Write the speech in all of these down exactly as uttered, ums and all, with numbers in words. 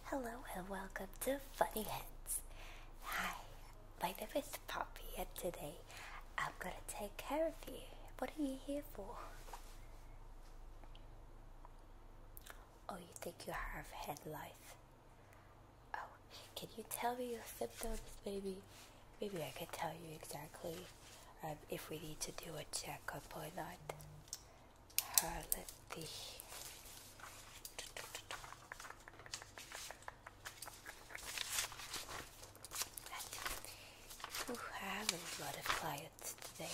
Hello and welcome to Funny Heads. Hi, my name is Poppy and today I'm gonna take care of you. What are you here for? Oh, you think you have head lice? Oh, can you tell me your symptoms? Maybe, maybe I can tell you exactly um, if we need to do a checkup or not. Uh, let's see. Ooh, I have a lot of clients today.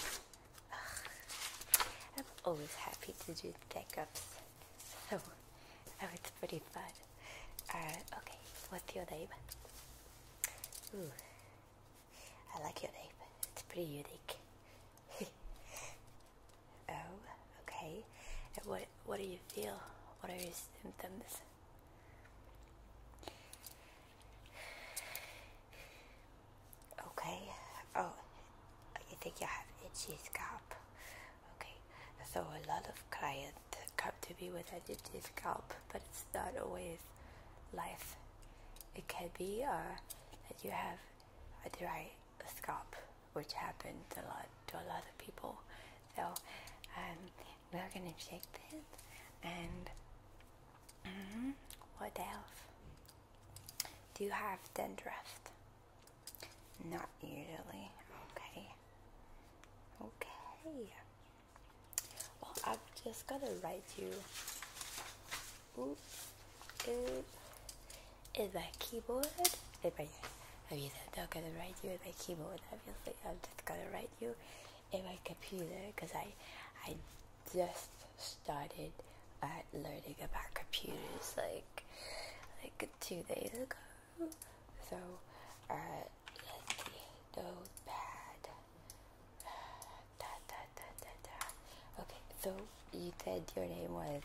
Ugh. I'm always happy to do checkups, so oh, it's pretty fun. Uh, okay, what's your name? Ooh, I like your name. It's pretty unique. Oh, okay. And what what do you feel? What are your symptoms? Okay. Oh, you think you have itchy scalp. Okay. So a lot of clients come to me with an itchy scalp, but it's not always lice. It can be uh, that you have a dry scalp, which happens a lot to a lot of people. So um, we're gonna check this. And mm-hmm, what else? Do you have dandruff? Not usually. Okay. Okay. Well, I'm just gonna write you. Ooh, uh, in my keyboard. In my, I mean, I'm not gonna write you in my keyboard. Obviously, I'm just gonna write you in my computer because I, I just started uh, learning about computers like, like two days ago. So, uh. let's see, notepad. Da, da, da, da, da. Okay, so you said your name was.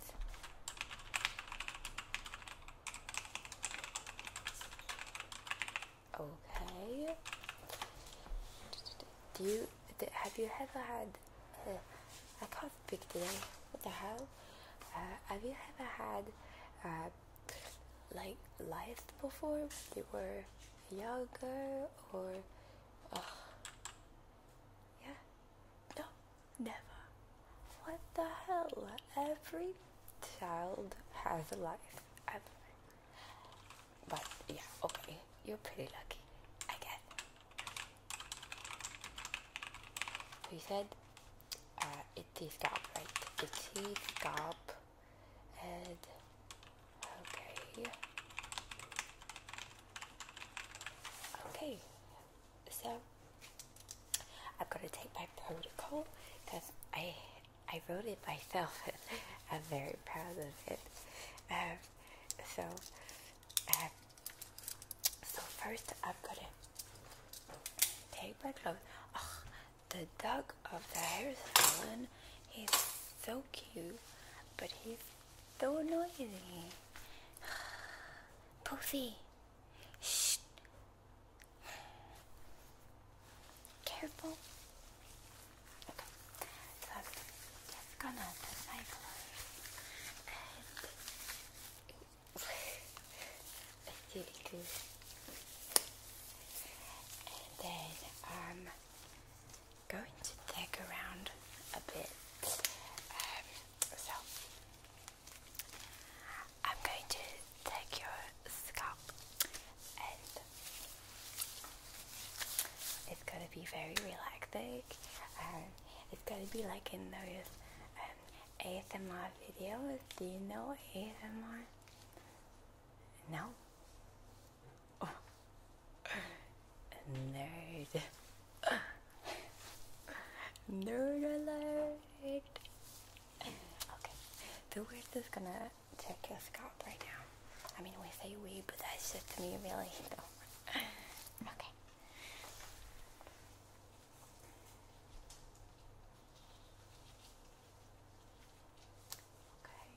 Okay. Do you have you ever had? Uh, I can't speak today. What the hell? Uh, have you ever had uh, like lice before when you were younger or? Uh, yeah. No, never. What the hell? Every child has a life. Ever. But yeah, okay. You're pretty lucky, I guess. So you said uh, itchy scalp, right? Itchy scalp. And okay. Okay. So I'm gonna take my protocol because I I wrote it myself. I'm very proud of it. Um, so, uh, so first I'm gonna take my clothes. Oh, the dog of the hair salon, he's so cute, but he's so annoying. Poofy, shh. Careful. Okay, so I'm just gonna put my clothes and it's really good. And then I'm going to dig around a bit. Um, so I'm going to take your scalp and it's going to be very relaxing. Um, it's going to be like in those um, A S M R videos. Do you know A S M R? No? Oh. Nerd. Nerd alert. Okay, so we're just gonna check your scalp right now. I mean, we say we, but that's just me, really. So. Okay. Okay.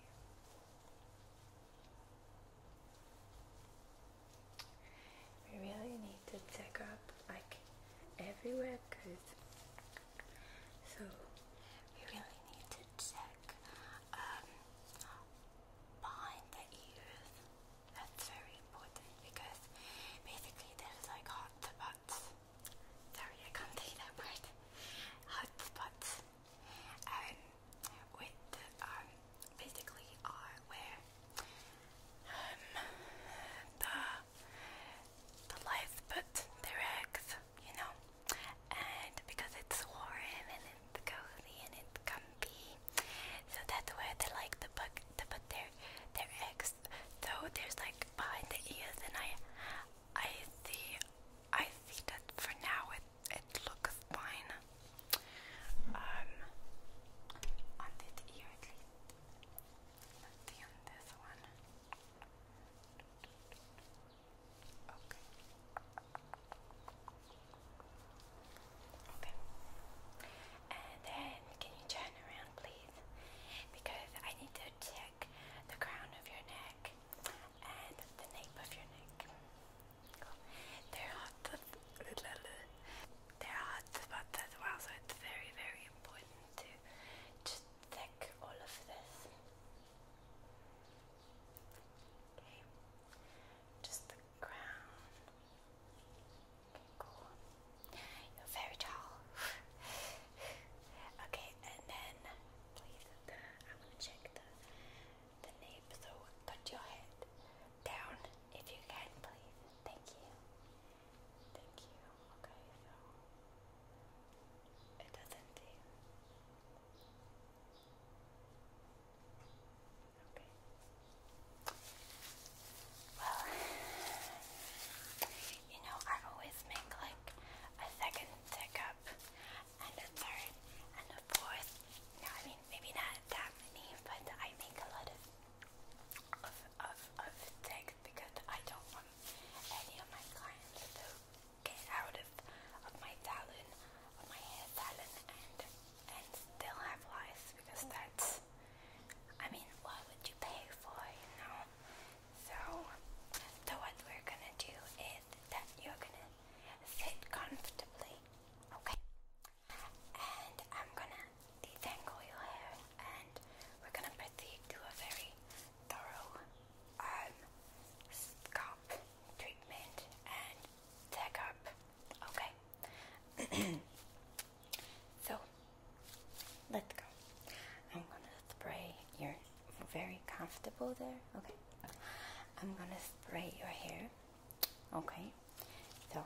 We really need to check up like everywhere, cause so we really need to check um, behind the ears. That's very comfortable there? Okay. I'm gonna spray your hair. Okay. So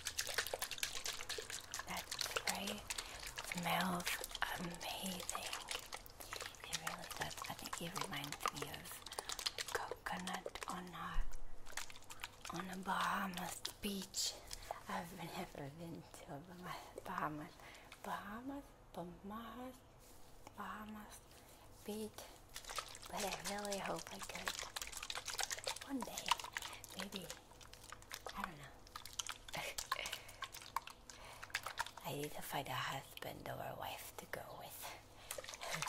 that spray smells amazing. It really does. I think it reminds me of coconut on a on a Bahamas beach. I've never been to a Bahamas, Bahamas, Bahamas, Bahamas beach, but I really hope I could one day. Maybe, I don't know. I need to find a husband or a wife to go with.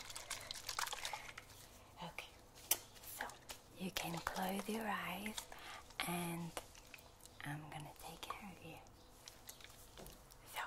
Okay, so you can close your eyes and I'm gonna take care of you. So,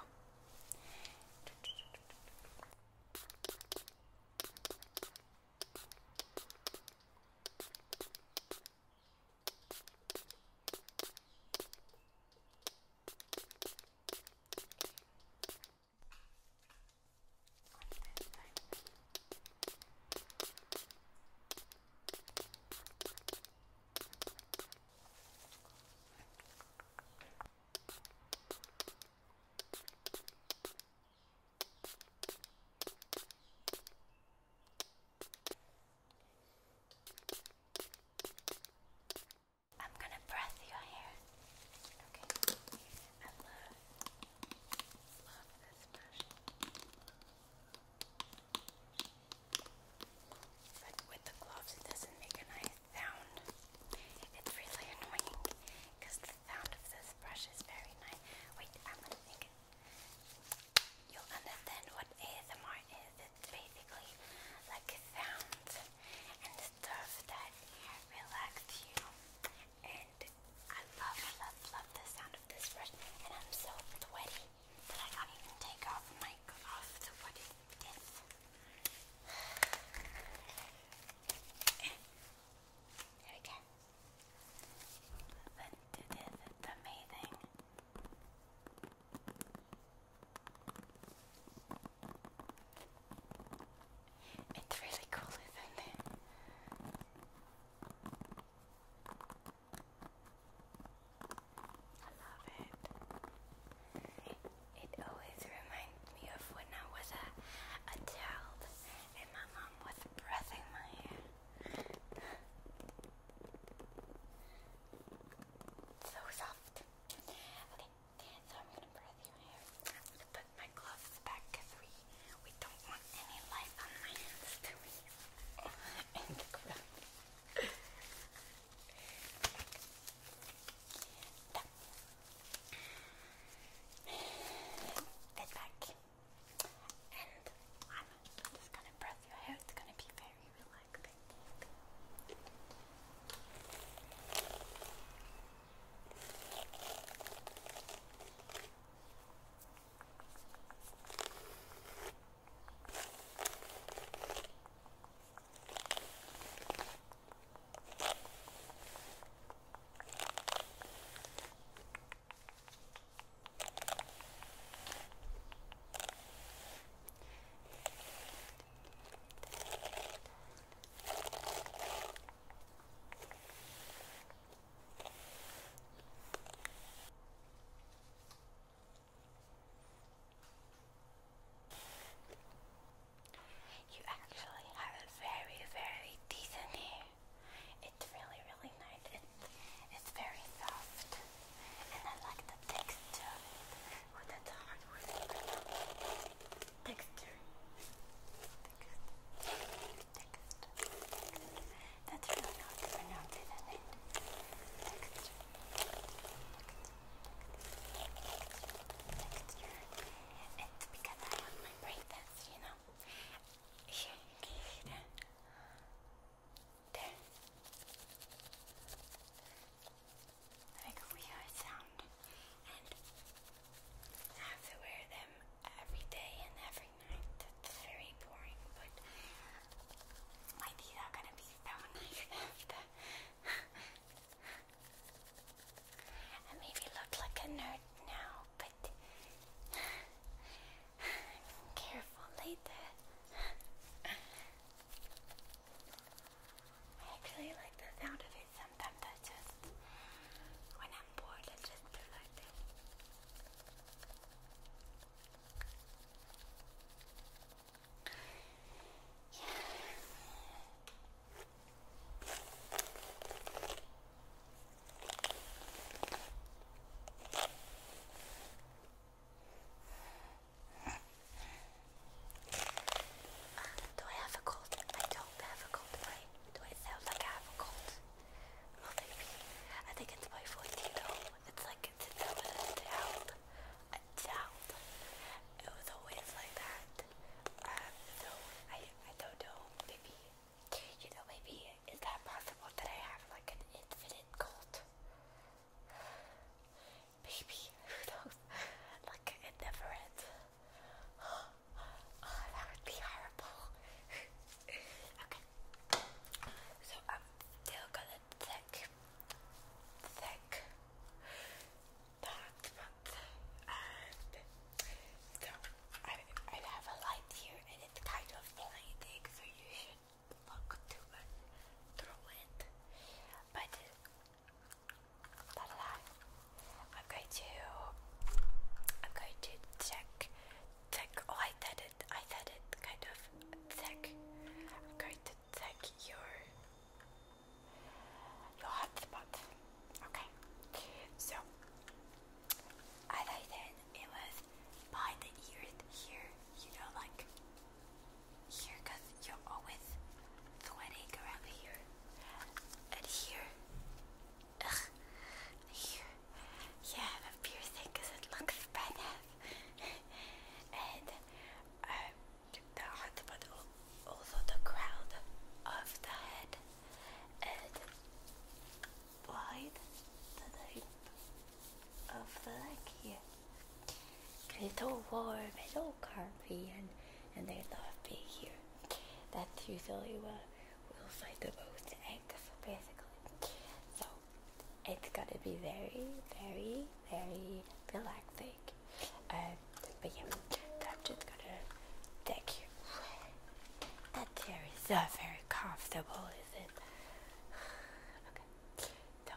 it's all warm, it's all comfy, and, and they love being here. That's usually what we'll find the most eggs, basically. So it's gonna be very, very, very relaxing. Um, but yeah, I'm just gonna take you. That chair is not very comfortable, is it? Okay, so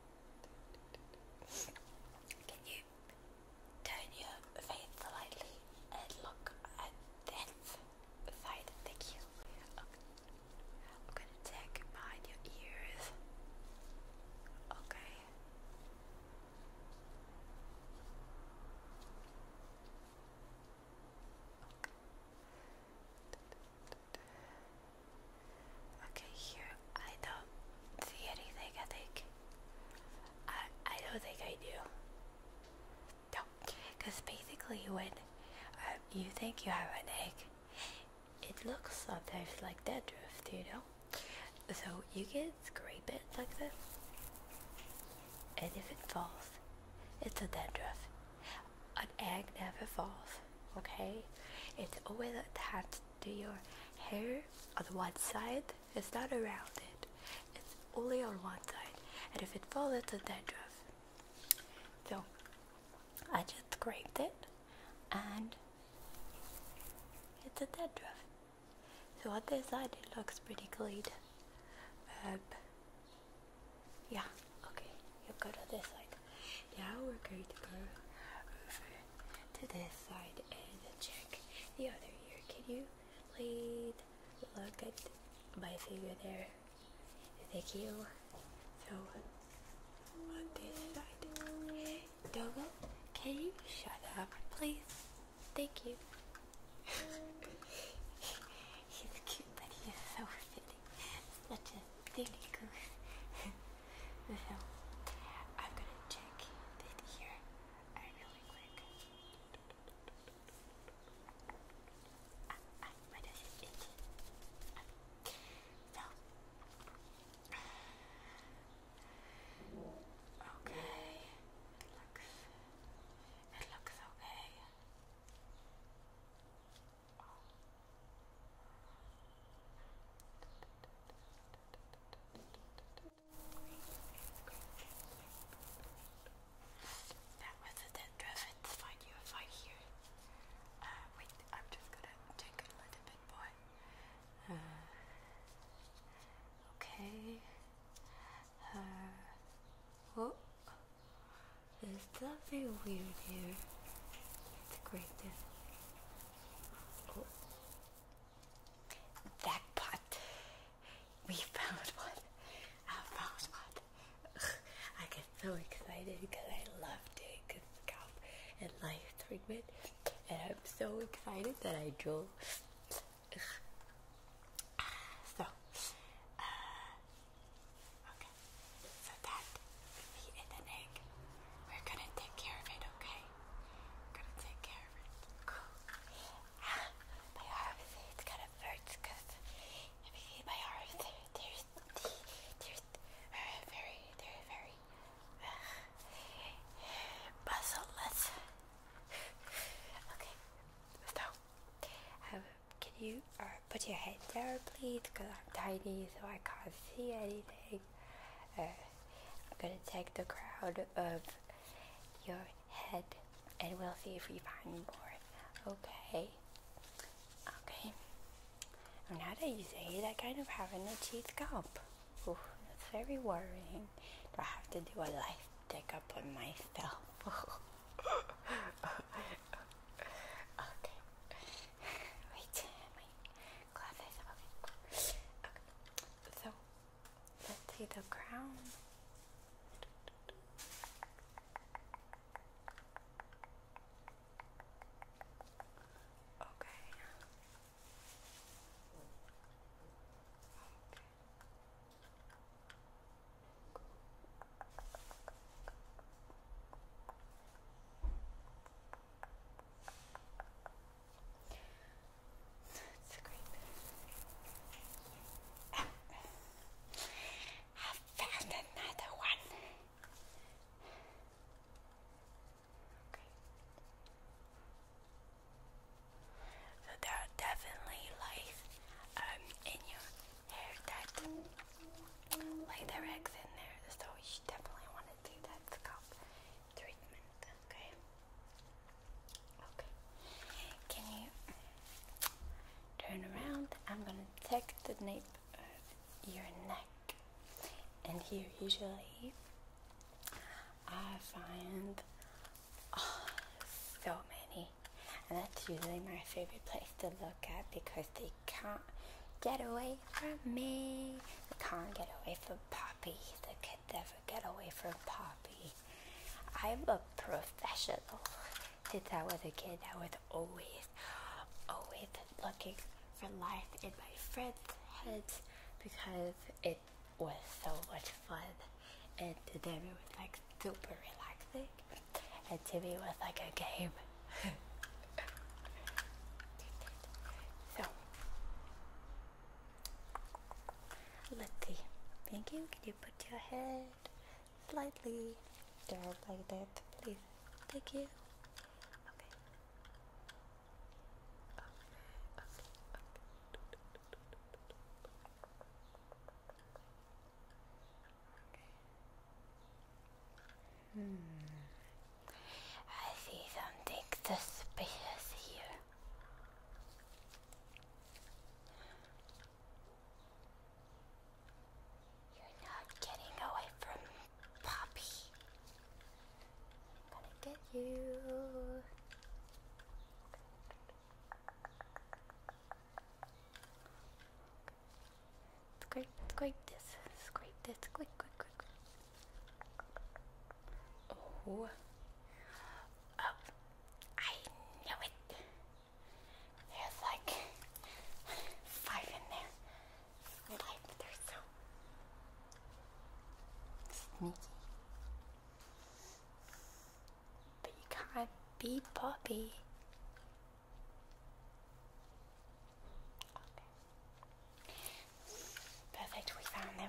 can you turn your face slightly and look at that side? Thank you. Okay. I'm gonna check behind your ears. Okay. Okay, here I don't see anything, I think. I, I don't think I do. No, because basically when um, you think you have an egg, it looks sometimes like dandruff, do you know? So you can scrape it like this, and if it falls, it's a dandruff. An egg never falls, okay? It's always attached to your hair on one side. It's not around it. It's only on one side. And if it falls, it's a dandruff. So I just scraped it, and it's a dandruff. So on this side, it looks pretty clean. Um, yeah, okay, you go to this side. Now we're going to go over to this side and check the other ear. Can you please look at my finger there? Thank you. So, on this side. Dogo, can you shut up, please? Thank you. He's cute, but he's so silly. Such a silly goose. So, I'm gonna check this here uh, really quick. Ah, ah, why does it itch? Ah. So, okay, looks, it looks okay. That was a dandruff. It's fine. You're fine here. Uh, wait, I'm just gonna check a little bit more. Uh, okay. Uh, oh, there's something weird here. Let's grate this. Oh, jackpot. We found one. I found one. I get so excited because I love doing scalp and life treatment, and I'm so excited that I drew. So, uh, okay, so that we ate an egg. We're gonna take care of it, okay? We're gonna take care of it. Cool. My arm, it's kind of hurts because if you see my arms, there, there's, there's uh, very, they're very uh, muscleless. Okay, so um, can you uh, put your head down, please? Because I'm tiny, so I can't see anything. Uh, I'm gonna take the crown of your head, and we'll see if we find more. Okay. Okay. Now that you say it, I kind of have an itchy scalp. Ooh, that's very worrying. Do I have to do a life checkup on myself? Okay. Wait, my glasses. Okay. Okay. So, let's see the crown. Okay. That's great. I found a here usually I find oh, so many, and that's usually my favorite place to look at because they can't get away from me. They can't get away from Poppy. They can never get away from Poppy. I'm a professional. Since I was a kid, I was always, always looking for life in my friends' heads because it was so much fun, and to them it was like super relaxing, and to me it was like a game. So, let's see. Thank you. Can you put your head slightly down like that, please? Thank you. Okay. Hmm. I see something suspicious here. You're not getting away from Poppy. I'm gonna get you. Scrape, scrape this, scrape this, quick, quick, quick. Oh. Oh, I knew it. There's like five in there. Five, they're so sneaky. But you can't beat Poppy. Okay. Perfect, we found them.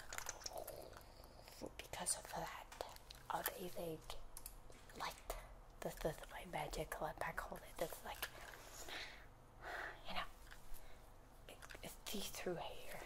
Because of that amazing light. This is my magic lamp, I call it. It's like, you know, it, it's see-through here.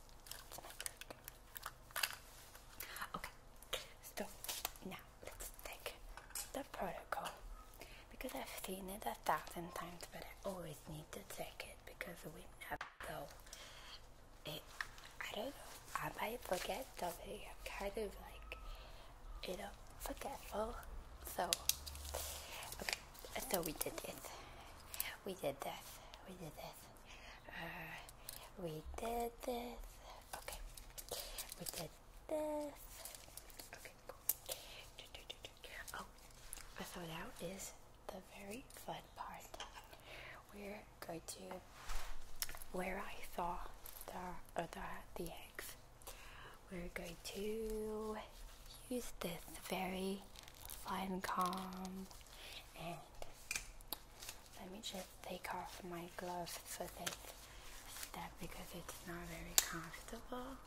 Okay, so now let's take the protocol. Because I've seen it a thousand times, but I always need to take it because we never know. It, I don't know, I might forget something. I'm kind of like, you know, forgetful. So, okay, so we did this. We did this. We did this. Uh, we did this. Okay. We did this. Okay, cool. Oh, so now is the very fun part. We're going to, where I saw the, uh, the, the eggs, we're going to use this very fine comb, and let me just take off my gloves for this step because it's not very comfortable,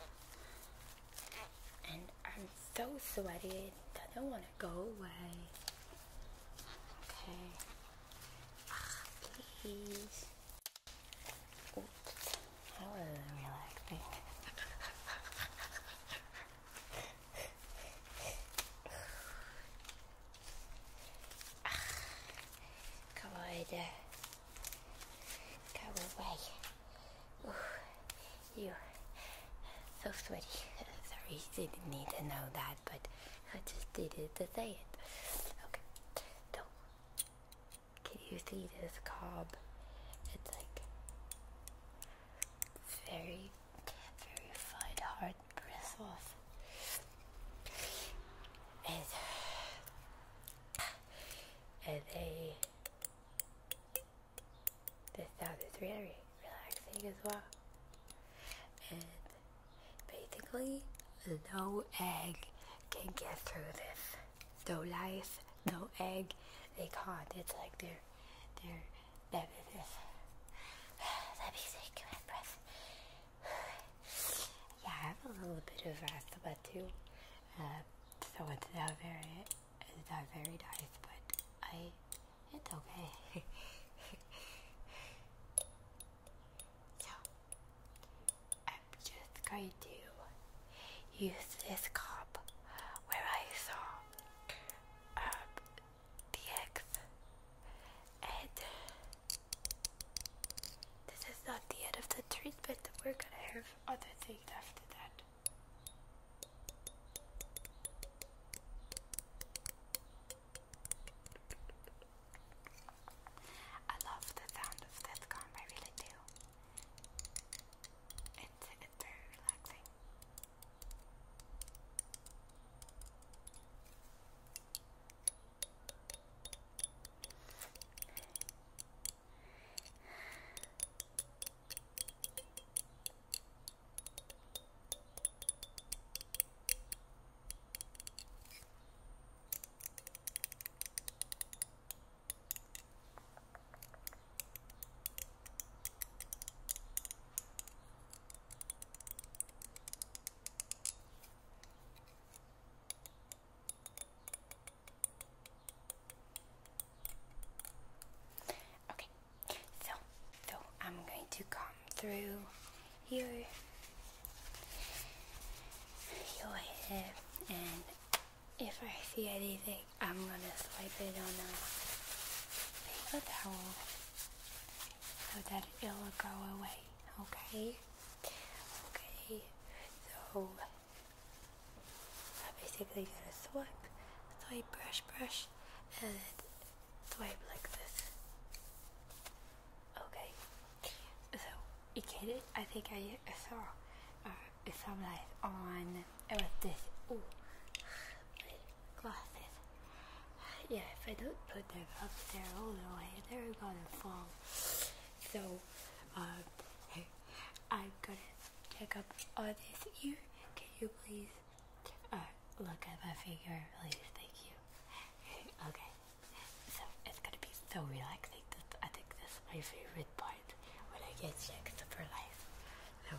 and I'm so sweaty it doesn't want to go away. Okay, ah, please. Oops, that was relaxing. Good. Go away. Ooh, you so sweaty. Sorry, you didn't need to know that, but I just needed to say it. Okay, so can you see this cob? It's like very, very fine, hard bristles. And, and they this sound is very relaxing as well. And basically, no egg can get through this. No life, no egg, they can't. It's like they're, they're, nemesis. Let me take my breath. Yeah, I have a little bit of asthma too. Uh, so it's not very, it's not very nice, but I, it's okay. Going to use this cup where I saw um, the eggs, and this is not the end of the treatment. We're gonna have other things after that. through your your hair, and if I see anything, I'm gonna swipe it on a paper towel so that it'll go away. Okay? Okay. So I basically gotta swipe, swipe, brush, brush, and then swipe like this. Okay. So you get it? I think I saw uh, some light on it was this. Ooh, my glasses. Yeah, if I don't put them up there all the way, they're gonna fall. So, um, I'm gonna check up on this ear. Can you please uh, look at my finger, please? Thank you. Okay. So it's gonna be so relaxing. I think that's my favorite part when I get checked for life. So,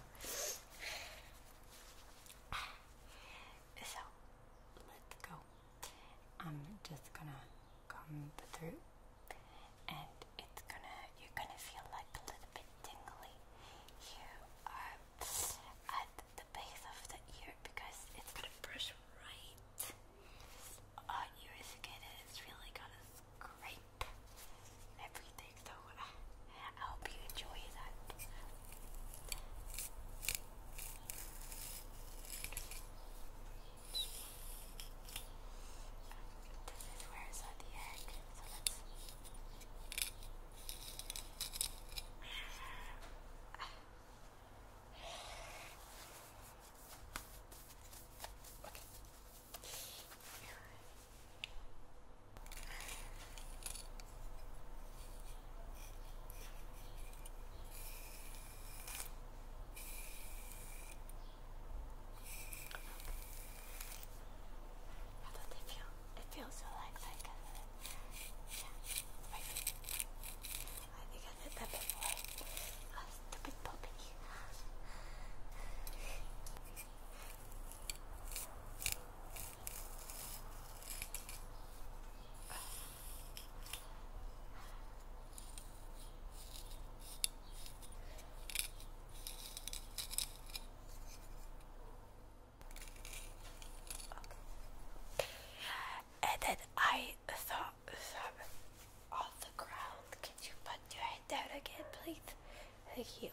so let's go. I'm just gonna come through, and it's gonna you're gonna feel like a little bit tingly here uh, at the base of the ear because it's gonna brush right on your skin, and it's really gonna scrape everything. So uh, I hope you enjoy that. This is where it's on the egg. So let's. How does it feel? It feels so like like uh, yeah, right. I think I said that before. A stupid puppy. And then I saw some on the ground. Can you put your head down again, please? Thank you.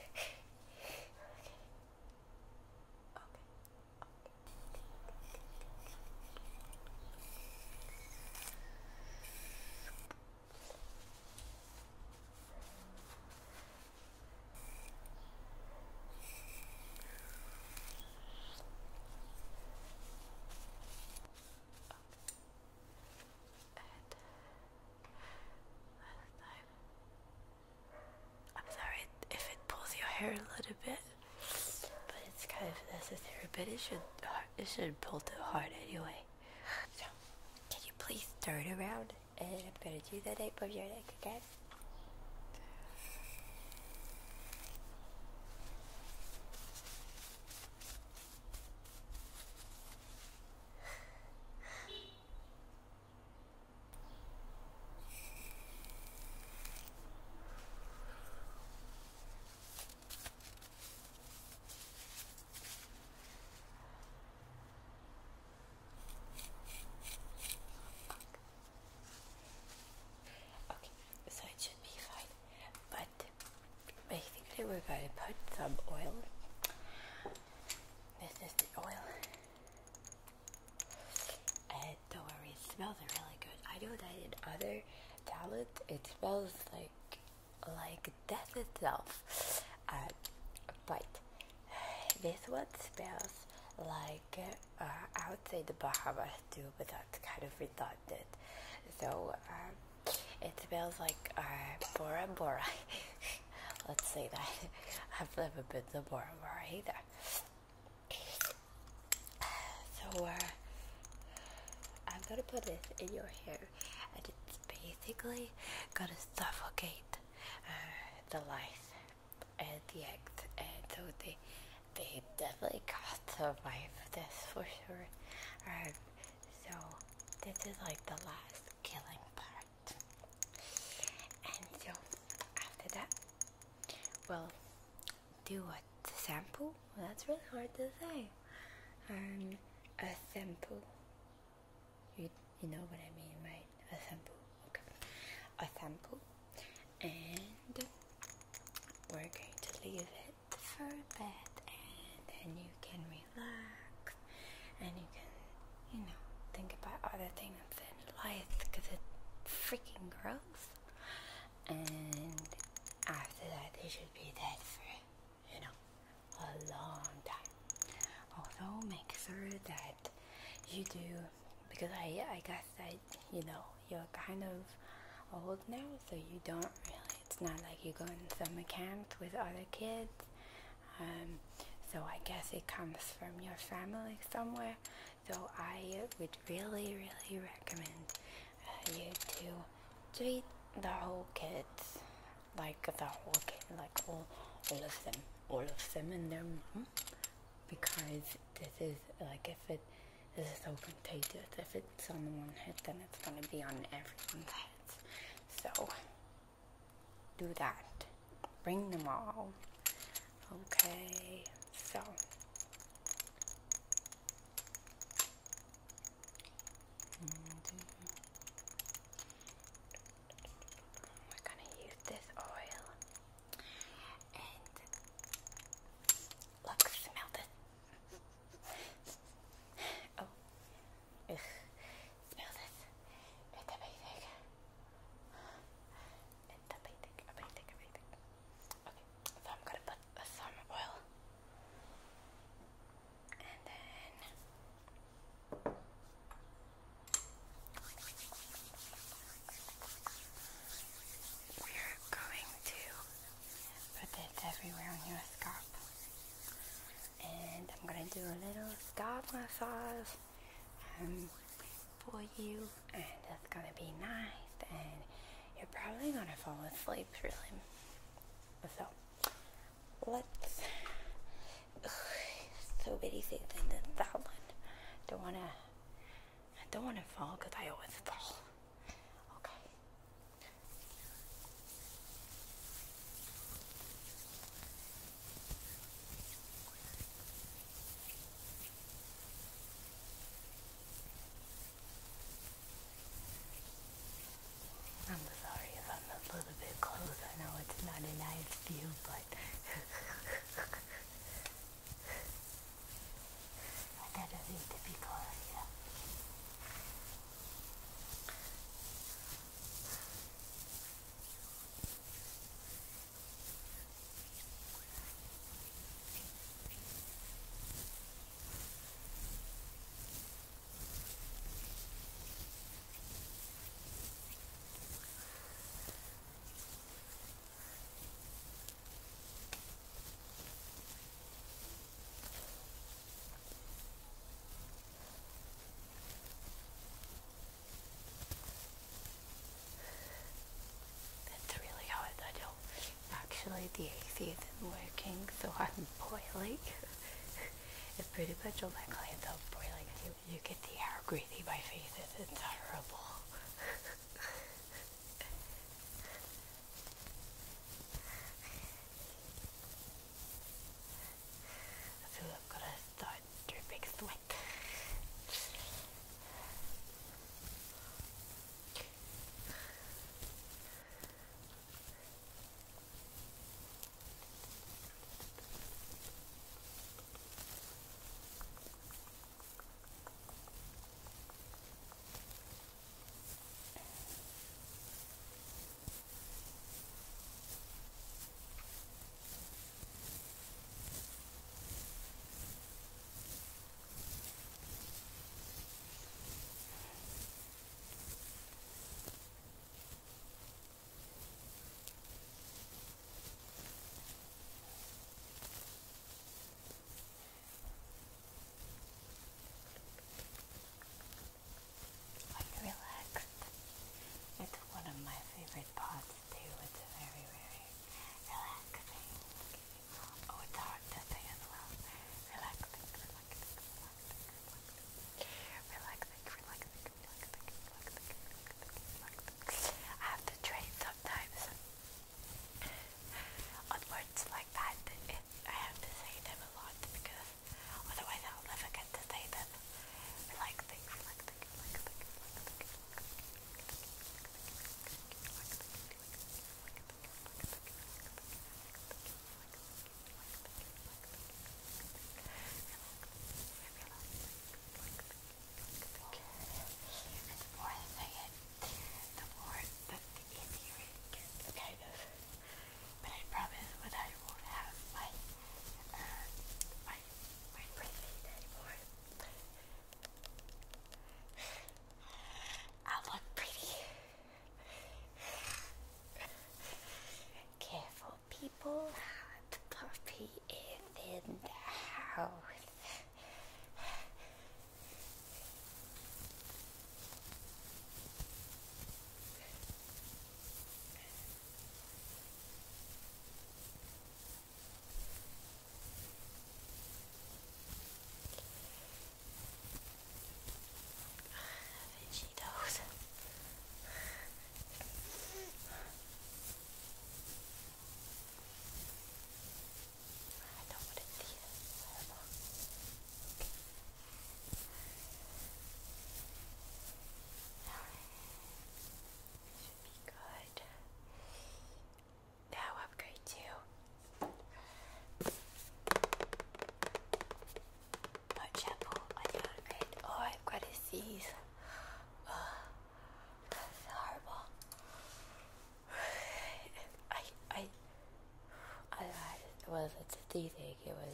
I'm sorry if it pulls your hair a little bit, but it's kind of necessary. But it should it should pull too hard anyway. So, can you please turn around? And I'm gonna do the nape of your neck again. Okay, so it should be fine. But basically, we're going to put some oil. This is the oil. And don't worry, it smells really good. I know that in other salads, it smells like like death itself. Uh, but this one smells like uh, I would say the Bahamas too, but that's kind of redundant. So um, it smells like uh, Bora Bora. Let's say that. I've never been to Bora Bora either. So uh, I'm gonna put this in your hair, and it's basically gonna suffocate uh, the lice and the eggs, and so they they definitely can't survive this for sure. Um, so this is like the last killing part, and so after that, well, do what? Sample? Well, that's really hard to say. Um, a sample. You you know what I mean, right? A sample. Okay. A sample. And we're going to leave it for a bit, and then you can relax, and you can, you know, think about other things in life, because it's freaking gross. And after that, they should be dead for, you know, a long time. Also, make sure that you do, because I, I guess that, you know, you're kind of old now, so you don't really, it's not like you go in summer camps with other kids. Um, so I guess it comes from your family somewhere. So I would really, really recommend uh, you to treat the whole kids like the whole kid, like all, all of them, all of them and their mom, because this is like, if it this is so contagious. If it's on one head, then it's gonna be on everyone's heads. So do that. Bring them all. Okay. So. We're gonna use this oil. And look, smell this. Oh. Ugh. Smell this. It's amazing. It's amazing, amazing, amazing. Okay, so I'm gonna put some oil. And then we're going to put it everywhere on your scalp. And I'm gonna do a little scalp massage um, for you, and it's gonna be nice, and you're probably gonna fall asleep really. So let's. Ugh, so many things in that one. Don't wanna. I don't wanna fall because I always fall. Okay. I'm sorry if I'm a little bit close. I know it's not a nice view, but I gotta need to be close, yeah. It's really hard. I don't. Actually, the A C isn't working, so I'm boiling. It's pretty much all my clients are boiling. You, you can see how greasy my face is. It's horrible. So I'm gonna start dripping sweat.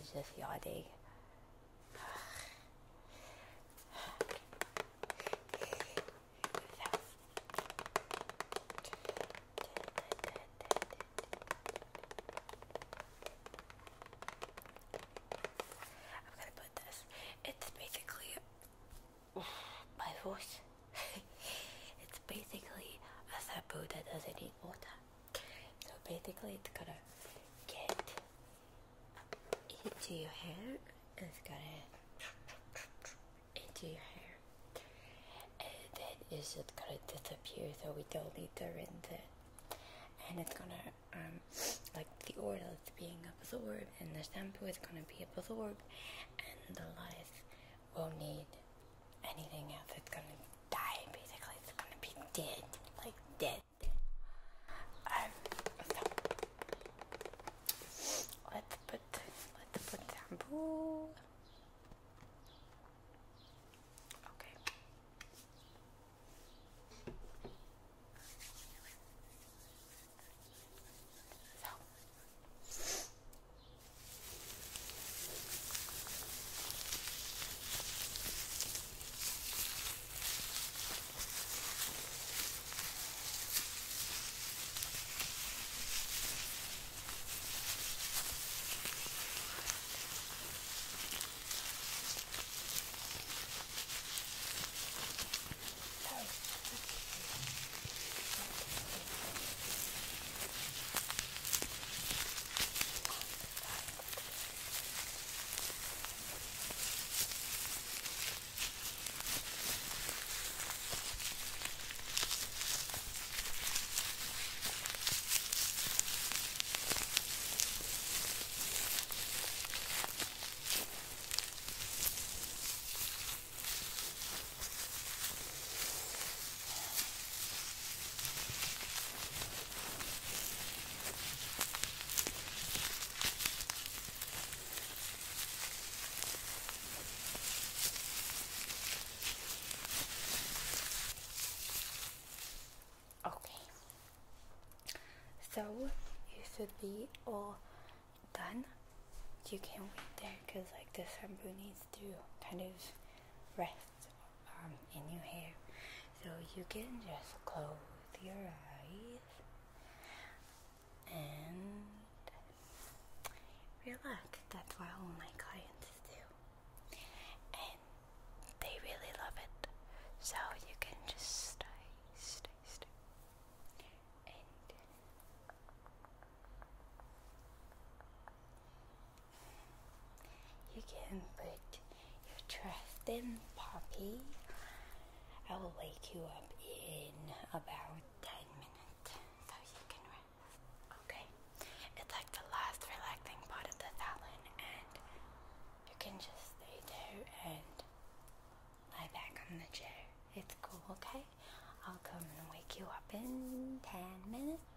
just yawning. I'm gonna put this. It's basically my voice. It's basically a shampoo that doesn't need water. So basically, it's gonna get into your hair. It's gonna into your hair, and then it's just gonna disappear. So we don't need to rinse it. And it's gonna um like the oil is being absorbed, and the shampoo is gonna be absorbed, and the lice won't need anything else. It's gonna die. Basically, it's gonna be dead, like dead. Um, so let's put let's put shampoo. Okay. So you should be all done. You can wait there because like the shampoo needs to kind of rest um, in your hair. So you can just close your eyes and relax. That's what all my clients do. And they really love it. So you can just stay, stay, stay. And you can put your trust in Poppy. I will wake you up in about ten minutes so you can rest. Okay? It's like the last relaxing part of the salon, and you can just stay there and lie back on the chair. It's cool, okay? I'll come and wake you up in ten minutes.